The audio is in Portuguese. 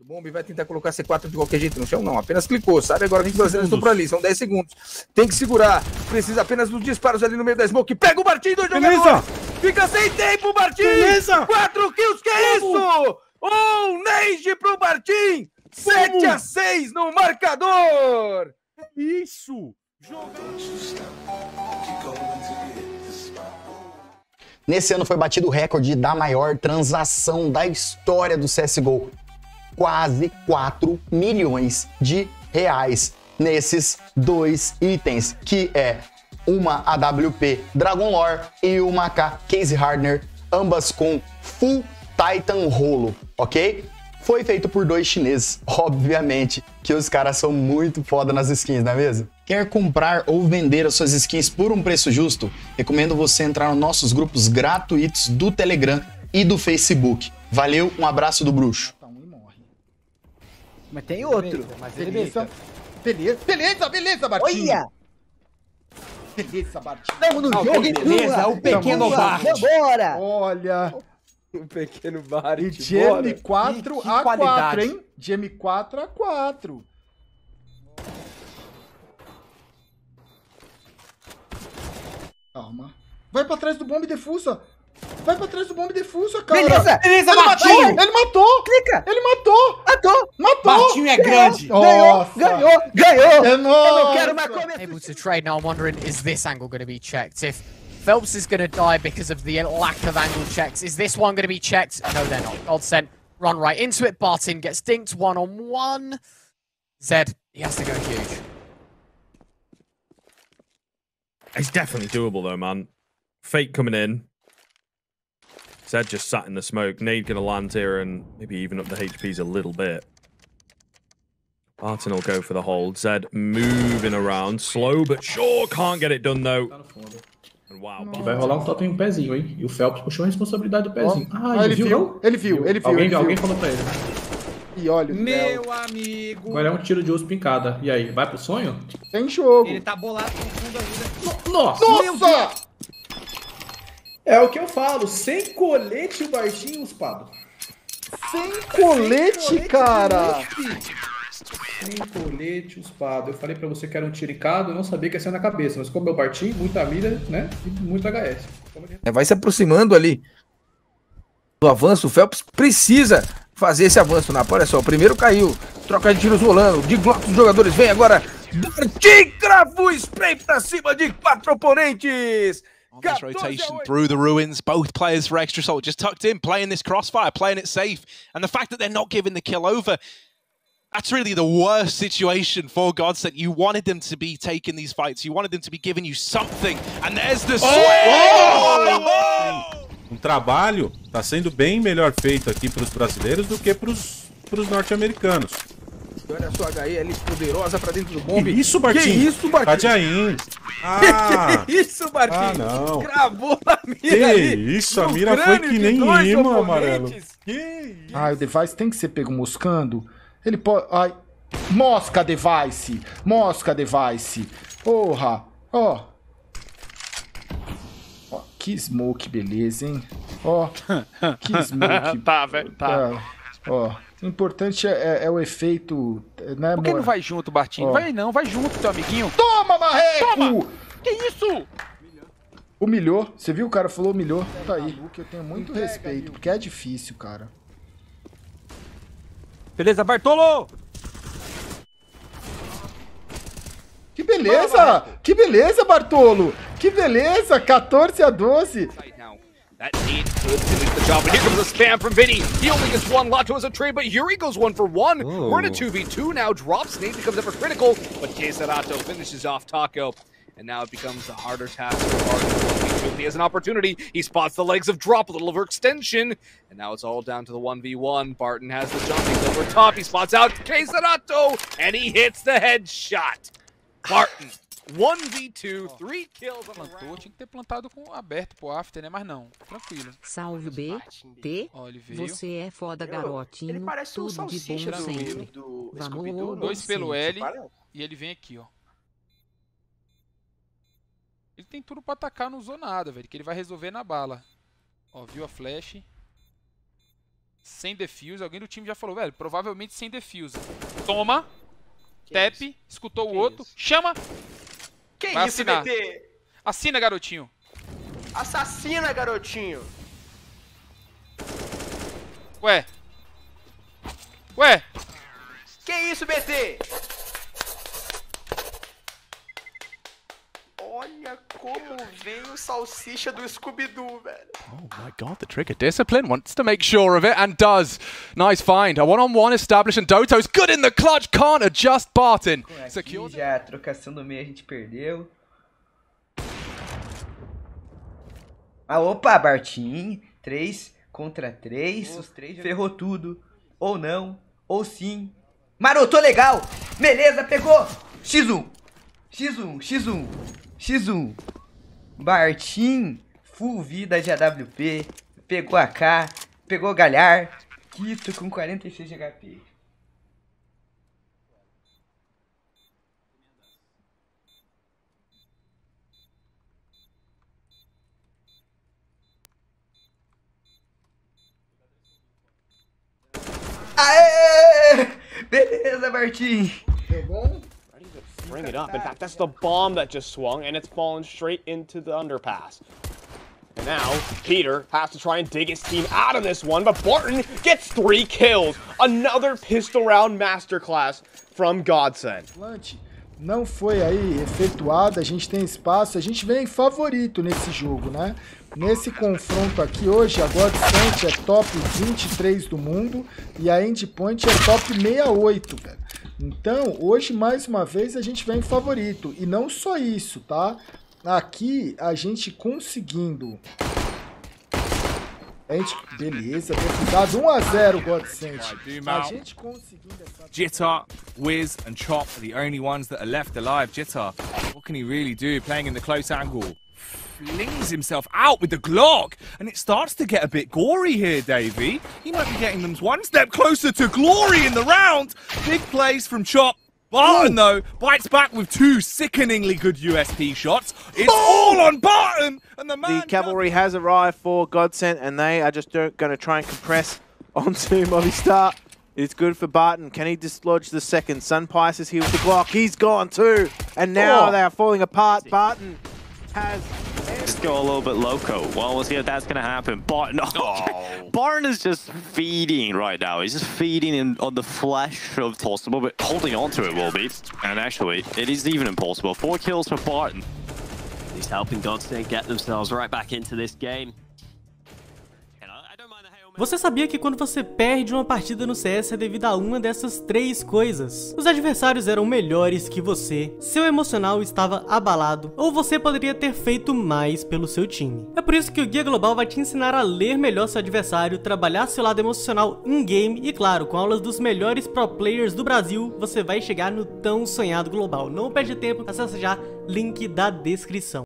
Bomba vai tentar colocar C4 de qualquer jeito no chão? Não, apenas clicou, sabe agora que os brasileiros estão por ali, são 10 segundos. Tem que segurar, precisa apenas dos disparos ali no meio da smoke. Pega o Martin, 2 jogadores! Fica sem tempo, Martin! Beleza! 4 kills, que é isso? Nage pro Martin! 7-6 no marcador! Isso! Nesse ano foi batido o recorde da maior transação da história do CSGO. Quase 4 milhões de reais nesses 2 itens, que é uma AWP Dragon Lore e uma AK Case Hardner, ambas com Full Titan Rolo, ok? Foi feito por 2 chineses, obviamente que os caras são muito foda nas skins, não é mesmo? Quer comprar ou vender as suas skins por um preço justo? Recomendo você entrar nos nossos grupos gratuitos do Telegram e do Facebook. Valeu, um abraço do Bruxo. Mas tem outro. Beleza, Martinho. Olha! Beleza, Martinho. Tamo no jogo, beleza, o pequeno Bart. Vambora! Olha, O pequeno Bart. e de M4 Que a 4, qualidade. hein? De M4 a 4. Calma. Vai pra trás do bomba e defusa. Vai pra trás do bomba e defusa, cara. Beleza! Beleza, Ele Martinho! matou! Ele matou! Clica! Ele matou! Matou! Matou! Martinho é grande! Nossa. Ganhou! É Eu não quero nóis! mais comer. Able to trade. Now I'm wondering, is this angle going to be checked? If Phelps is going to die because of the lack of angle checks, is this one going to be checked? No, they're not. Godsent, run right into it. Bartin gets dinked 1-on-1. Zed, he has to go huge. It's definitely doable though, man. Fake coming in. Zed just sat in the smoke. Nade gonna land here and maybe even up the HPs a little bit. Barton will go for the hold. Zed moving around. Slow but sure. Can't get it done though. And wow. Vai rolar um totem em pezinho, hein? E o Phelps puxou a responsabilidade do pezinho. Ele viu? Ele viu. Alguém falou pra ele. E olha, Meu amigo! Agora é um tiro de uso pincada. E aí, vai pro sonho? tem jogo. Ele tá bolado com o fundo ainda. Nossa! É o que eu falo, sem colete o Bartinho uspado. Sem colete, cara! Sem colete uspado. Eu falei pra você que era um tiricado, eu não sabia que ia ser na cabeça, mas como é o Bartinho, muita mira, né? E muito HS. Vai se aproximando ali do avanço. O Phelps precisa fazer esse avanço, Napa. Olha só, o primeiro caiu. Troca de tiros rolando. De Glock dos jogadores. Vem agora. Bartin crava o spray pra cima de 4 oponentes. On this rotation through the ruins, both players for Extra Salt just tucked in, playing this crossfire, playing it safe. And the fact that they're not giving the kill over, that's really the worst situation for Godsent. You wanted them to be taking these fights, you wanted them to be giving you something. And there's the Um trabalho tá sendo bem melhor feito aqui para os brasileiros do que para os norte-americanos. Olha só a HE ali poderosa pra dentro do bombe. Que isso, Bartinho? Que isso, Bartinho? Tá de aim. Ah, Que isso, Bartinho? Ah, não. Cravou a mira que ali. isso, a no mira foi crânio que de nem 2 imã, oponentes. amarelo. Que isso? Ai, o device tem que ser pego moscando. Ele pode... Ai. Mosca, device! Mosca, device! Porra! Ó. Ó, que smoke, beleza, hein? Ó, que smoke. Tá, velho, tá. Ó, o importante é o efeito, né, Por que amor? não vai junto, Bartinho? Ó. Vai não, vai junto, teu amiguinho. Toma, Marreco! Toma! Que isso? Humilhou. Você viu? O cara falou humilhou. Tá aí. Eu tenho muito respeito, porque é difícil, cara. Beleza, Bartolo! Que beleza! Que beleza, Bartolo! Que beleza! 14-12. That need could finish the job, but here comes the spam from Vinny. He only gets one. Lato has a trade, but Yuri goes 1 for 1. We're in a 2v2 now. Drops, Nate becomes ever critical, but Queserato finishes off Taco. And now it becomes a harder task for Barton. 1v2. He has an opportunity. He spots the legs of Drop, a little overextension. And now it's all down to the 1v1. Barton has the jumping over top. He spots out Queserato, and he hits the headshot. Barton, 1v2, 3 kills on the Plantou, round. tinha que ter plantado com aberto pro after, né? Mas não, tranquilo. Salve B, T, Ó, ele veio. você é foda, garotinho, ele parece um tudo de bom salsicha sempre. do Vamos, Scooby-Doo, bom 2 pelo sempre. L e ele vem aqui, ó. Ele tem tudo pra atacar, não usou nada, velho. Que ele vai resolver na bala. Ó, viu a flash. Sem defuse. Alguém do time já falou, velho, provavelmente sem defuse. Toma. Tap. Escutou o outro. Chama. Que vai isso, assinar. BT? Assina, garotinho. Assassina, garotinho. Ué. Ué. Que isso, BT? Olha como vem o salsicha do Scooby-Doo, velho. Oh my god, the Trigger Discipline wants to make sure of it and does. Nice find. A one-on-one established and Doto's good in the clutch. Can't adjust Barton. Aqui já a trocação do meio a gente perdeu. Ah, opa, Bartim. 3 contra 3. Os 3 ferrou tudo. Ou não, ou sim. Marotou legal. Beleza, pegou. X1. X1, X1. X1. Bartim. Full vida de AWP. Pegou AK. Pegou Galhar. Quito com 46 de HP. Aê! Beleza, Bartim. Pegou? Bring it up. In fact, that's the bomb that just swung, and it's fallen straight into the underpass. And now, Peter has to try and dig his team out of this one, but Barton gets 3 kills. Another pistol round masterclass from Godsend. Não foi aí efetuado, a gente tem espaço, a gente vem favorito nesse jogo, né? Nesse confronto aqui hoje, a Godsend é top 23 do mundo e a Endpoint é top 68, velho. Então, hoje, mais uma vez, a gente vem favorito. E não só isso, tá? Aqui, a gente conseguindo... Beleza, deputado 1-0, Godsend. A gente conseguindo essa... Jitter, Wiz, and Chop are the only ones that are left alive. Jitter, what can he really do playing in the close angle? Flings himself out with the Glock, and it starts to get a bit gory here, Davey. He might be getting them one step closer to glory in the round. Big plays from Chop. Barton, though, bites back with 2 sickeningly good USP shots. It's all on Barton, and the man... The cavalry has arrived for Godsend, and they are just going to try and compress onto Movistar. It's good for Barton. Can he dislodge the second? Sunpice is here with the Glock. He's gone too. And now they are falling apart. Barton has... Just go a little bit loco. Well, we'll see if that's going to happen. Barton, Barton is just feeding right now. He's just feeding on the flesh of possible, but holding on to it will be. And actually, it is even impossible. 4 kills for Barton. He's helping Godsend get themselves right back into this game. Você sabia que quando você perde uma partida no CS é devido a uma dessas 3 coisas? Os adversários eram melhores que você, seu emocional estava abalado, ou você poderia ter feito mais pelo seu time. É por isso que o Guia Global vai te ensinar a ler melhor seu adversário, trabalhar seu lado emocional in-game e, claro, com aulas dos melhores pro players do Brasil, você vai chegar no tão sonhado global. Não perde tempo, acessa já, link da descrição.